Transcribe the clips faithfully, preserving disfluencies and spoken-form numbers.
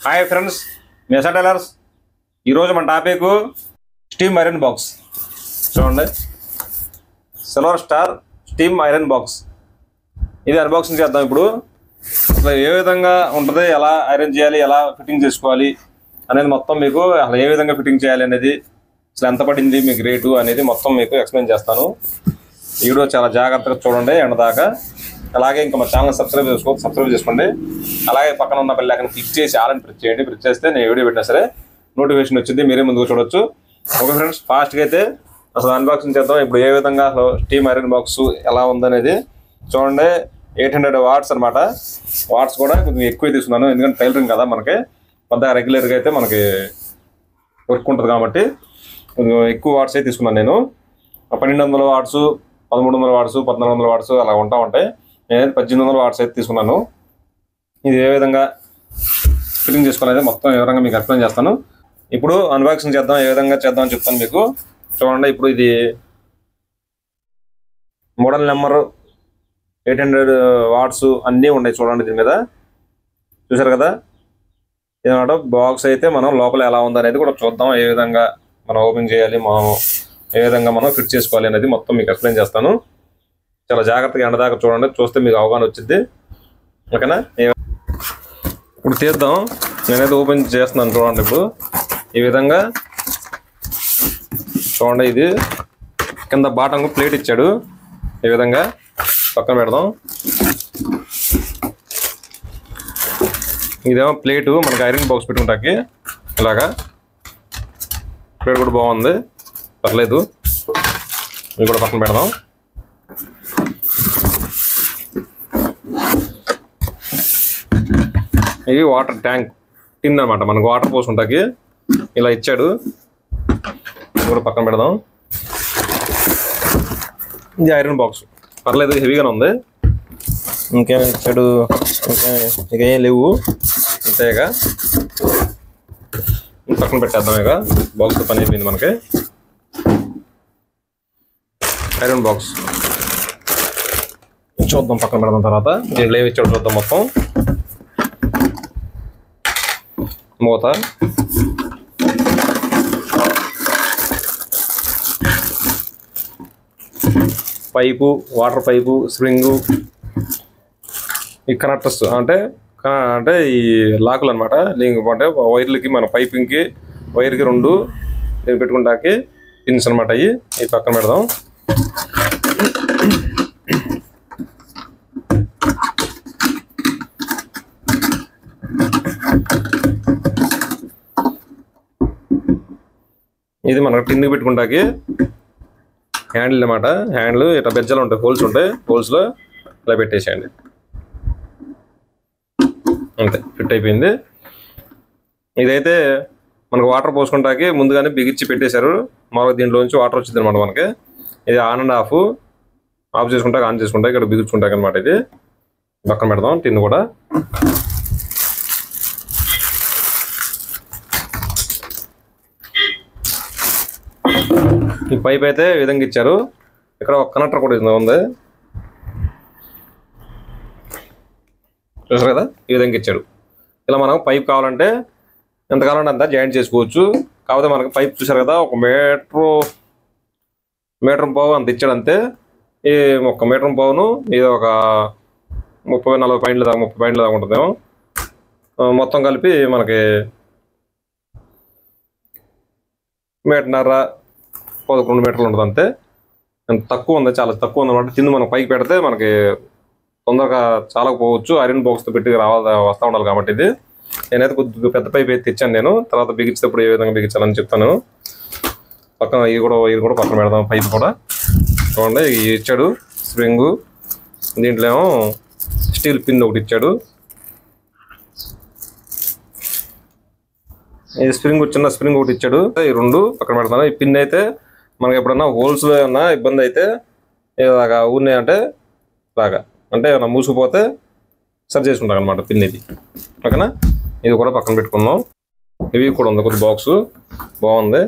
Hi friends, మెసా tailors. ఈరోజు మన topic steam iron box. చూడండి, silver star steam iron box. ఇది అన్బాక్సింగ్ చేద్దాం. ఇప్పుడు అసలు ఏ విధంగా ఉంటుంది, ఎలా ఐరన్ చేయాలి, ఎలా ఫిట్టింగ్ చేసుకోవాలి అనేది మొత్తం మీకు అసలు ఏ విధంగా ఫిట్టింగ్ చేయాలి అనేది, అసలు ఎంత పడింది మీకు రేటు అనేది మొత్తం మీకు ఎక్స్ప్లెయిన్ చేస్తాను. ఈ వీడియో చాలా జాగ్రత్తగా చూడండి ఎండ దాకా. అలాగే ఇంకా మా ఛానల్ సబ్స్క్రైబ్ చేసుకో సబ్స్క్రైబ్ చేసుకోండి. అలాగే పక్కన ఉన్న బెల్ ఐకాన్ క్లిక్ చేసి ఆల్ అని ప్రెస్ చేయండి. ప్రెస్ చేస్తే నేను వీడియో పెట్టినా సరే నోటిఫికేషన్ వచ్చింది, మీరే ముందుకు చూడొచ్చు. ఓకే ఫ్రెండ్స్, ఫాస్ట్గా అయితే అసలు అన్బాక్సింగ్ చేద్దాం. ఇప్పుడు ఏ విధంగా అసలు స్టీమ్ ఐరన్ బాక్స్ ఎలా ఉందనేది చూడండి. ఎయిట్ హండ్రెడ్ వాట్స్ అనమాట. వాట్స్ కూడా కొంచెం ఎక్కువ తీసుకున్నాను, ఎందుకంటే టైలరింగ్ కదా మనకి పెద్ద రెగ్యులర్గా అయితే మనకి వర్క్ ఉంటుంది కాబట్టి కొంచెం ఎక్కువ వాట్స్ అయితే తీసుకున్నాను. నేను పన్నెండు వందల వాట్స్, పదమూడు వందల వాట్స్, పద్నాలుగు వందల వాట్స్ అలా ఉంటా ఉంటాయి. నేనైతే పద్దెనిమిది వందల వాట్స్ అయితే తీసుకున్నాను. ఇది ఏ విధంగా ఫిట్టింగ్ చేసుకోవాలనేది మొత్తం వివరంగా మీకు ఎక్స్ప్లెయిన్ చేస్తాను. ఇప్పుడు అన్బాక్సింగ్ చేద్దాం, ఏ విధంగా చేద్దాం అని చెప్తాను మీకు. చూడండి, ఇప్పుడు ఇది model number eight hundred watts అన్నీ ఉన్నాయి చూడండి. దీని మీద చూసారు కదా, ఇదన్నమాట బాక్స్. అయితే మనం లోపల ఎలా ఉందనేది కూడా చూద్దాం. ఏ విధంగా మనం ఓపెన్ చేయాలి, మనం ఏ విధంగా మనం ఫిట్ చేసుకోవాలి అనేది మొత్తం మీకు ఎక్స్ప్లెయిన్ చేస్తాను. చాలా జాగ్రత్తగా ఎండ దాకా చూడండి, చూస్తే మీకు అవగాహన వచ్చింది. ఓకేనా? ఇప్పుడు తీద్దాం. నేనైతే ఓపెన్ చేస్తున్నాను చూడండి. ఇప్పుడు ఈ విధంగా చూడండి, ఇది కింద బాటం ప్లేట్ ఇచ్చాడు. ఈ విధంగా పక్కన పెడదాం. ఇదేమో ప్లేటు మనకి ఐరన్ బాక్స్ పెట్టుకుంటాకి. ఇలాగా ప్లేట్ కూడా బాగుంది, పర్లేదు. ఇది కూడా పక్కన పెడదాం. ఇది వాటర్ ట్యాంక్ టిన్ అనమాట, మనకు వాటర్ పోసుకుంటాకి ఇలా ఇచ్చాడు. ఇది కూడా పక్కన పెడదాం. ఇది ఐరన్ బాక్స్, పర్లేదు, హెవీగానే ఉంది. ఇంకేం ఇచ్చాడు, ఇంకా ఇంకేం లేవు, అంతేగా పక్కన పెట్టేద్దాం. ఇక బాక్స్ పని అయిపోయింది మనకి. ఐరన్ బాక్స్ చూద్దాం, పక్కన పెడదాం. తర్వాత దీంట్లో ఏమి ఇచ్చాడు చూద్దాం. మొత్తం మూత, పైపు, వాటర్ పైపు, స్ప్రింగు, ఈ కనెక్టర్స్ అంటే అంటే ఈ లాకులు అనమాట. లింక్ అంటే వైర్లకి, మన పైపింగ్కి వైర్కి రెండు నేను పెట్టుకుంటాకి పిన్స్ అనమాట. అవి ఈ పక్కన పెడదాం. ఇది మనకు టిన్కి పెట్టుకుంటాకి హ్యాండిల్ అనమాట. హ్యాండిల్ ఇట్లా బెజ్జలు ఉంటాయి, హోల్స్ ఉంటాయి. హోల్స్లో ఇలా పెట్టేసేయండి, అంతే, ఫిట్ అయిపోయింది. ఇదైతే మనకు వాటర్ పోసుకుంటాకి ముందుగానే బిగించి పెట్టేశారు. మామూలుగా దీంట్లో నుంచి వాటర్ వచ్చింది అనమాట మనకి. ఇది ఆన్ అండ్ ఆఫ్ ఆఫ్ చేసుకుంటాక ఆన్ చేసుకుంటా, ఇక్కడ బిగించుకుంటాక అనమాట. ఇది పక్కన పెడదాం. టిన్ కూడా ఈ పైప్ అయితే ఈ విధంగా ఇచ్చారు. ఇక్కడ ఒక కనెక్టర్ కూడా ఉంది, చూసారు కదా, ఈ విధంగా ఇచ్చాడు. ఇలా మనం పైప్ కావాలంటే ఎంత కావాలంటే అంత జాయింట్ చేసుకోవచ్చు. కాకపోతే మనకి పైప్ చూసారు కదా, ఒక మీటరు మీటర్ పావు అంత ఇచ్చాడు అంతే. ఈ ఒక మీటర్ పావును ఇది ఒక ముప్పై నలభై పాయింట్ల దాకా ముప్పై పాయింట్ల దాకా ఉంటుందేమో. మొత్తం కలిపి మనకి మీటర్న్నర పదకొండు మీటర్లు ఉంటుంది అంతే. ఎంత తక్కువ ఉంది, చాలా తక్కువ ఉంది అనమాట. కింద మనం పైకి పెడితే మనకి తొందరగా చాలకపోవచ్చు. ఐరన్ బాక్స్తో పెట్టి రావాలి వస్తూ ఉండాలి కాబట్టి ఇది నేనైతే కొద్దిగా పెద్ద పైప్ అయితే తెచ్చాను నేను. తర్వాత బిగించేటప్పుడు ఏ విధంగా బిగించాలని చెప్తాను. పక్కన ఇది కూడా ఇది కూడా పక్కన పెడదాం. పైప్ కూడా చూడండి, ఇచ్చాడు స్ప్రింగు. దీంట్లో ఏమో స్టీల్ పిన్ ఒకటి ఇచ్చాడు. ఈ స్ప్రింగ్ చిన్న స్ప్రింగ్ ఒకటి ఇచ్చాడు. ఈ రెండు పక్కన పెడతాను. ఈ పిన్ అయితే మనకి ఎప్పుడన్నా హోల్స్లో ఏమన్నా ఇబ్బంది అయితే ఇలాగా ఊరినాయి అంటే ఇలాగా అంటే ఏమన్నా మూసుకుపోతే సరి చేసుకుంటాం అనమాట పిన్ ఇది. ఓకేనా? ఇది కూడా పక్కన పెట్టుకుందాం. ఇవి కూడా ఉంది కొద్ది బాక్స్, బాగుంది.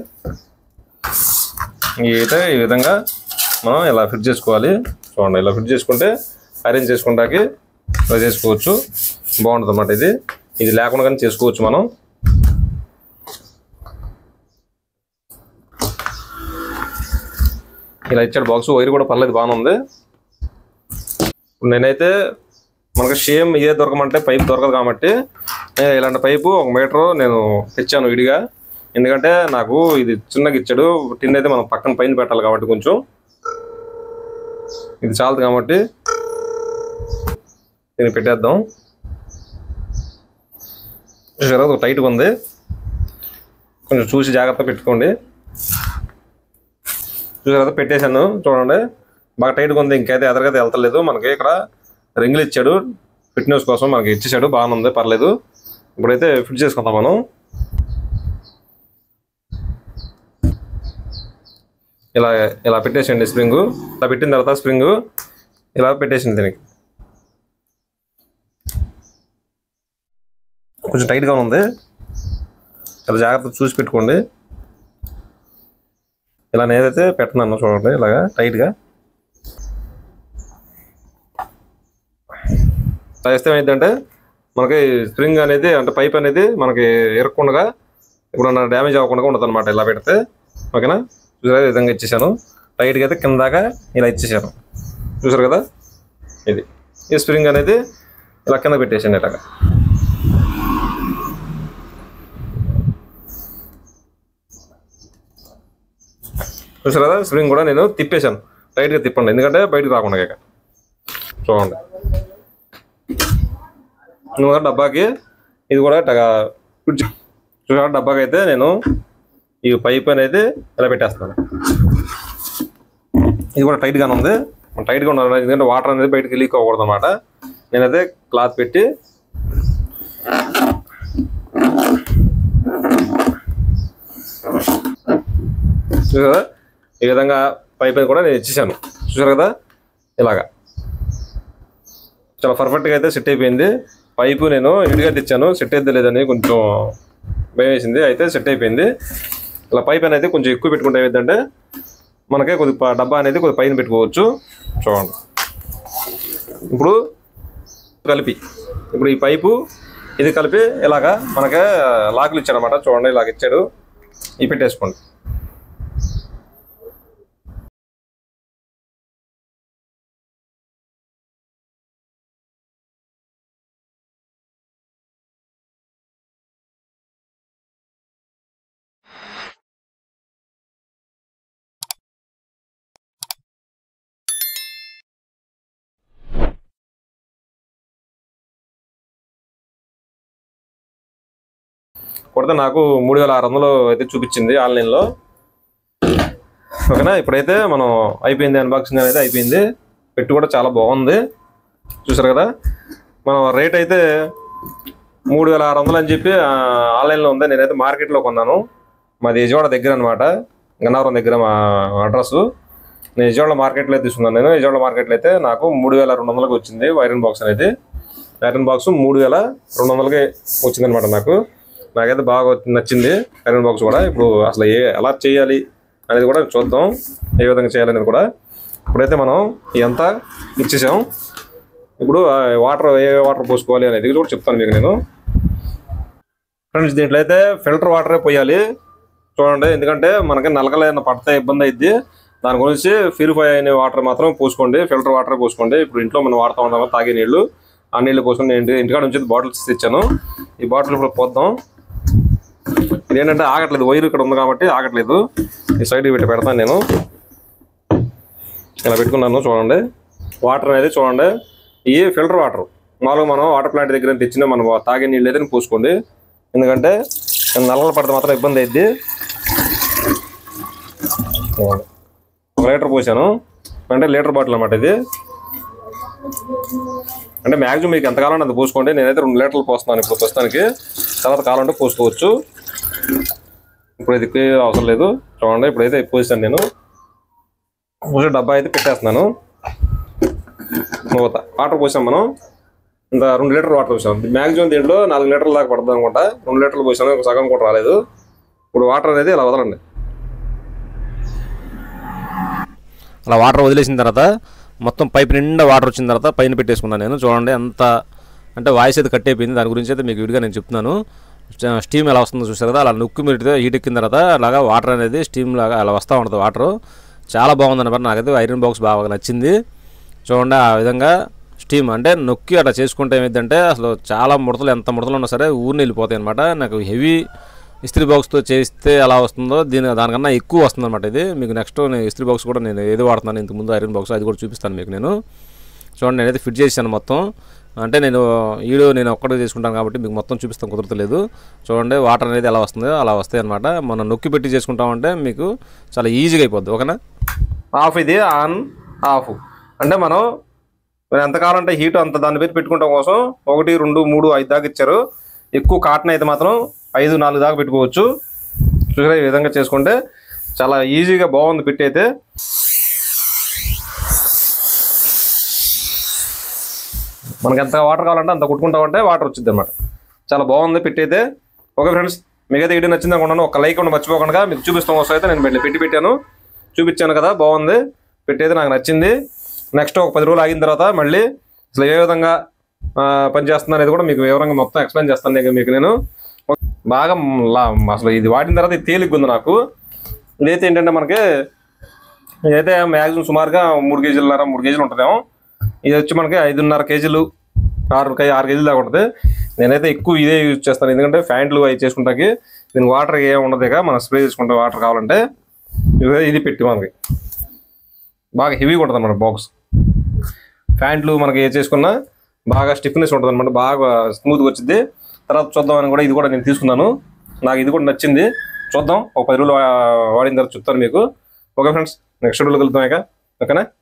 ఇవి అయితే ఈ విధంగా మనం ఇలా ఫిట్ చేసుకోవాలి. చూడండి, ఇలా ఫిట్ చేసుకుంటే అరేంజ్ చేసుకుంటాకి ఇలా చేసుకోవచ్చు. బాగుంటుంది అన్నమాట ఇది. ఇది లేకుండా కానీ చేసుకోవచ్చు మనం. ఇలా ఇచ్చాడు బాక్స్. వైర్ కూడా పర్లేదు, బాగానే ఉంది. నేనైతే మనకు సేమ్ ఇదే దొరకమంటే పైప్ దొరకదు కాబట్టి ఇలాంటి పైపు ఒక మీటరు నేను తెచ్చాను విడిగా. ఎందుకంటే నాకు ఇది చిన్నగా ఇచ్చాడు. టిన్ అయితే మనం పక్కన పైన పెట్టాలి కాబట్టి కొంచెం ఇది చాలదు కాబట్టి దీన్ని పెట్టేద్దాం. చూసారా టైట్గా ఉంది, కొంచెం చూసి జాగ్రత్తగా పెట్టుకోండి. చూసారా పెట్టేశాను చూడండి, బాగా టైట్గా ఉంది. ఇంకైతే ఎదరికైతే వెళ్తలేదు. మనకి ఇక్కడ రింగులు ఇచ్చాడు ఫిట్నెస్ కోసం, మనకి ఇచ్చేసాడు, బాగానే ఉంది, పర్లేదు. ఇప్పుడైతే ఫిట్ చేసుకుందాం మనం. ఇలా ఇలా పెట్టేసండి స్ప్రింగు. ఇలా పెట్టిన తర్వాత స్ప్రింగు ఇలా పెట్టేసింది. దీనికి కొంచెం టైట్గా ఉంది, చాలా జాగ్రత్తగా చూసి పెట్టుకోండి. ఇలా నేనైతే పెడుతున్నాను చూడండి, ఇలాగా టైట్గా. అలా వేస్తే ఏమైందంటే మనకి స్ప్రింగ్ అనేది అంటే పైప్ అనేది మనకి ఇరక్కుండా ఇప్పుడు డ్యామేజ్ అవ్వకుండా ఉండదు అనమాట ఇలా పెడితే. ఓకేనా, చూసారా ఈ విధంగా ఇచ్చేసాను. టైట్గా అయితే కింద దాకా ఇలా ఇచ్చేసాను. చూసారు కదా, ఇది ఈ స్ప్రింగ్ అనేది ఇలా కింద పెట్టేసాను ఇలాగా. చూసారు కదా, స్ప్రింగ్ కూడా నేను తిప్పేశాను. టైట్గా తిప్పండి, ఎందుకంటే బయటకు రాకుండా. ఇక చూడండి డబ్బాకి ఇది కూడా చూసారా, డబ్బాకి అయితే నేను ఈ పైప్ అనేది ఇలా పెట్టేస్తాను. ఇది కూడా టైట్గానే ఉంది, టైట్గా ఉండాలి, ఎందుకంటే వాటర్ అనేది బయటకి లీక్ అవ్వకూడదు అనమాట. నేనైతే క్లాత్ పెట్టి చూసారా ఈ విధంగా పైప్ కూడా నేను ఇచ్చేసాను. చూసారు కదా, ఇలాగా చాలా పర్ఫెక్ట్గా అయితే సెట్ అయిపోయింది. పైపు నేను విడిగా తెచ్చాను, సెట్ అయితే లేదని కొంచెం భయం వేసింది, అయితే సెట్ అయిపోయింది. ఇలా పైప్ అనేది కొంచెం ఎక్కువ పెట్టుకుంటే ఏమైందంటే మనకే కొద్ది డబ్బా అనేది కొద్ది పైన పెట్టుకోవచ్చు. చూడండి ఇప్పుడు కలిపి ఇప్పుడు ఈ పైపు ఇది కలిపి ఇలాగా మనకే లాకులు ఇచ్చాడు అనమాట. చూడండి ఇలాగ ఇచ్చాడు, ఇవి పెట్టేసుకోండి. కొడితే నాకు మూడు వేల ఆరు వందలు అయితే చూపించింది ఆన్లైన్లో. ఓకేనా, ఇప్పుడైతే మనం అయిపోయింది, అన్బాక్సింగ్ అనేది అయిపోయింది. పెట్టి కూడా చాలా బాగుంది. చూసారు కదా, మనం రేట్ అయితే మూడు వేల ఆరు వందలు అని చెప్పి ఆన్లైన్లో ఉంది. నేనైతే మార్కెట్లో కొన్నాను. మాది విజయవాడ దగ్గర అనమాట, గన్నవరం దగ్గర మా అడ్రస్. నేను విజయవాడ మార్కెట్లో తీసుకున్నాను. నేను విజయవాడ మార్కెట్లో అయితే నాకు మూడు వేల రెండు వందలకి వచ్చింది ఐరన్ బాక్స్ అనేది. ఐరన్ బాక్స్ మూడు వేల రెండు వందలకి వచ్చింది అనమాట. నాకు నాకైతే బాగా నచ్చింది ఐరన్ బాక్స్ కూడా. ఇప్పుడు అసలు ఏ ఎలా చేయాలి అనేది కూడా చూద్దాం, ఏ విధంగా చేయాలనేది కూడా. ఇప్పుడైతే మనం ఎంత ఇచ్చేసాం, ఇప్పుడు వాటర్ ఏ వాటర్ పోసుకోవాలి అనేది కూడా చెప్తాను మీకు నేను. ఫ్రెండ్స్ దీంట్లో అయితే ఫిల్టర్ వాటరే పోయాలి చూడండి, ఎందుకంటే మనకి నలకలైన పడితే ఇబ్బంది అయింది. దాని గురించి ప్యూరిఫై అయిన వాటర్ మాత్రం పోసుకోండి, ఫిల్టర్ వాటర్ పోసుకోండి. ఇప్పుడు ఇంట్లో మనం వాడుతూ ఉంటాము తాగే నీళ్ళు, ఆ నీళ్ళు పోసుకొని నేను ఇంటికాడ నుంచి బాటిల్స్ తెచ్చాను. ఈ బాటిల్ ఇప్పుడు పోద్దాం. ఇదేంటంటే ఆగట్లేదు, వైర్ ఇక్కడ ఉంది కాబట్టి ఆగట్లేదు. ఈ సైడ్కి పెట్టి పెడతాను నేను. ఇలా పెట్టుకున్నాను చూడండి. వాటర్ అనేది చూడండి, ఇవి ఫిల్టర్ వాటర్. మామూలుగా మనం వాటర్ ప్లాంట్ దగ్గర తెచ్చిన మనం తాగే నీళ్ళు అయితే పోసుకోండి, ఎందుకంటే నల్లలు పడితే మాత్రం ఇబ్బంది అయింది. ఒక లీటర్ పోసాను, అంటే లీటర్ బాటిల్ అన్నమాట ఇది. అంటే మ్యాక్సిమం మీకు ఎంతకాలం అంత పోసుకోండి. నేనైతే రెండు లీటర్లు పోస్తున్నాను ఇప్పుడు ప్రస్తుతానికి, తర్వాత కాలం అంటే పోసుకోవచ్చు. ఇప్పుడు ఇది అవసరం లేదు చూడండి. ఇప్పుడైతే పోసాను నేను, పోసే డబ్బా అయితే పెట్టేస్తున్నాను. మూత వాటర్ పోసాం మనం, ఇంత రెండు లీటర్ వాటర్ పోసాం. మ్యాక్సిమం దీంట్లో నాలుగు లీటర్ల దాకా పడుతుంది అనుకుంటా. రెండు లీటర్లు పోసాను, సగం కూడా రాలేదు. ఇప్పుడు వాటర్ అనేది ఇలా వదలండి. అలా వాటర్ వదిలేసిన తర్వాత మొత్తం పైప్ నిండా వాటర్ వచ్చిన తర్వాత పైన పెట్టేసుకున్నాను నేను. చూడండి ఎంత అంటే వాయిస్ అయితే కట్ అయిపోయింది. దాని గురించి అయితే మీకు విడిగా నేను చెప్తున్నాను. స్టీమ్ ఎలా వస్తుందో చూసారు కదా, అలా నొక్కి మీరు హీట్ ఎక్కిన తర్వాత అలాగా వాటర్ అనేది స్టీమ్ లాగా అలా వస్తూ ఉంటుంది వాటరు. చాలా బాగుంది అన్నమాట. నాకైతే ఐరన్ బాక్స్ బాగా నచ్చింది. చూడండి ఆ విధంగా స్టీమ్ అంటే నొక్కి అట్లా చేసుకుంటే ఏమైందంటే అసలు చాలా ముడతలు, ఎంత ముడతలు ఉన్నా సరే ఊరిని వెళ్ళిపోతాయి అనమాట. నాకు హెవీ ఇస్త్రీ బాక్స్తో చేస్తే ఎలా వస్తుందో దీని దానికన్నా ఎక్కువ వస్తుంది అనమాట ఇది. మీకు నెక్స్ట్ నేను ఇస్త్రీ బాక్స్ కూడా నేను ఏది వాడుతున్నాను ఇంతకుముందు ఐరన్ బాక్స్, అది కూడా చూపిస్తాను మీకు నేను. చూడండి నేనైతే ఫిట్ చేశాను మొత్తం. అంటే నేను వీడియో నేను ఒక్కడే చేసుకుంటాను కాబట్టి మీకు మొత్తం చూపిస్తాను కుదరలేదు. చూడండి వాటర్ అనేది ఎలా వస్తుందో అలా వస్తాయి అనమాట. మనం నొక్కి పెట్టి చేసుకుంటామంటే మీకు చాలా ఈజీగా అయిపోద్ది. ఓకేనా. ఆఫ్ ఇది ఆన్ ఆఫ్ అంటే మనం ఎంత కావాలంటే హీట్ అంత దాన్ని పెట్టి పెట్టుకుంటాం కోసం ఒకటి రెండు మూడు ఐదు దాకా ఇచ్చారు. ఎక్కువ కాటన్ అయితే మాత్రం ఐదు నాలుగు దాకా పెట్టుకోవచ్చు. చూసారా ఈ విధంగా చేసుకుంటే చాలా ఈజీగా బాగుంది పెట్టి అయితే. మనకి ఎంత వాటర్ కావాలంటే అంత కుట్టుకుంటామంటే వాటర్ వచ్చింది అనమాట. చాలా బాగుంది పెట్టి అయితే. ఓకే ఫ్రెండ్స్, మిగతా వీడియో నచ్చింది అనుకున్నాను. ఒక లైక్ ఉండి మర్చిపోకుండా మీకు చూపిస్తాం కోసం అయితే నేను పెట్టి పెట్టాను చూపించాను కదా. బాగుంది పెట్టి అయితే, నాకు నచ్చింది. నెక్స్ట్ ఒక పది రోజులు ఆగిన తర్వాత మళ్ళీ అసలు ఏ విధంగా పనిచేస్తుంది అనేది కూడా మీకు వివరంగా మొత్తం ఎక్స్ప్లెయిన్ చేస్తాను మీకు నేను. బాగా అసలు ఇది వాడిన తర్వాత ఇది తేలిగ్గా ఉంది నాకు. ఇదైతే ఏంటంటే మనకి ఇదైతే మ్యాక్సిమం సుమారుగా మూడు కేజీలున్నర మూడు కేజీలు ఉంటుందేమో. ఇది వచ్చి మనకి ఐదున్నర కేజీలు ఆరు ఆరు కేజీలు దాకా ఉంటుంది. నేనైతే ఎక్కువ ఇదే యూజ్ చేస్తాను, ఎందుకంటే ఫ్యాంట్లు అవి చేసుకుంటాకి దీనికి వాటర్ ఏమి ఉండదుగా, మనం స్ప్రే చేసుకుంటే వాటర్ కావాలంటే ఇది పెట్టి మనకి బాగా హెవీగా ఉంటుంది అన్నమాట బాక్స్. ఫ్యాంట్లు మనకి ఏ చేసుకున్నా బాగా స్టిఫ్నెస్ ఉంటుంది అనమాట, బాగా స్మూత్గా వచ్చింది. తర్వాత చూద్దామని కూడా ఇది కూడా నేను తీసుకున్నాను, నాకు ఇది కూడా నచ్చింది. చూద్దాం ఒక పది రోజులు వాడిన తర్వాత చెప్తాను మీకు. ఓకే ఫ్రెండ్స్, నెక్స్ట్ రోజులు కలుద్దాం ఇక. ఓకేనా.